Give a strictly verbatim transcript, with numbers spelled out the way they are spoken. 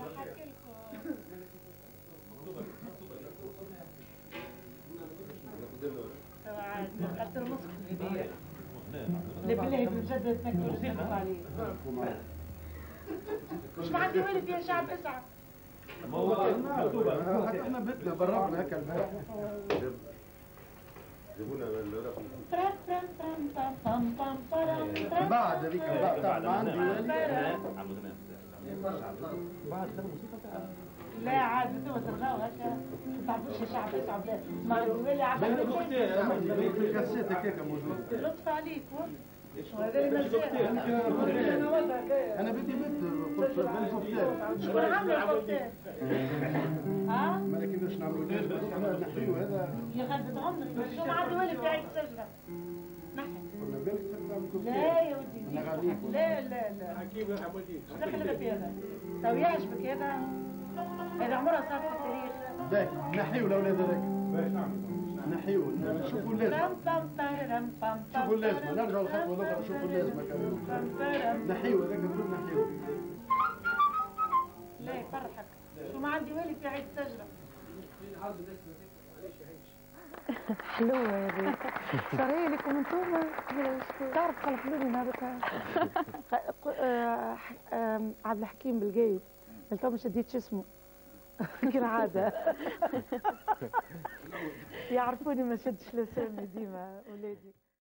قلت له نص هدية. لا بالله بجد تنكر عليه. مش ما عندي والد يا شعب اسعى. ما هو حتى احنا بيتنا بربنا هكا البارح. جابوا لنا الورق. بعد هذيك بعد ما عندي والي. بعد لا عاد تو ترجعوا هكا ما تعرفوش الشعب يصعب ما عندي والي عبالي في الكاسيت هكاك موجود. لطف عليك وهذا اللي انا بدي بنت قلت بالفوتات. شكون عامل الفوتات؟ ها؟ ما كيفاش نعملوا ليش بس احنا نحيو هذا يا خالد عمرك شو ما عندي والي بتاعي السجنه نحي قلنا بالك تفهم لا يا ودي لا لا لا حكيم يا حمودي شو دخلك في هذا؟ تو يعجبك هذا؟ هذا عمرها صارت في التاريخ باهي نحيو الاولاد هذاك باش نعمل نحيو نشوفوا اللازمه شوفوا اللازمه نرجعوا الخطوه الاخرى نشوفوا اللازمه كمان نحيو هذاك نقول نحيو لا يفرحك شو ما عندي والي في عيد السجره حلوة يا بنت صاري لكم انتم تعرف خلقوا لي هذاك عبد الحكيم بالقايد قلت لهم شديت شو اسمه كالعادة يعرفوني ما شدش الاسامي ديما ولادي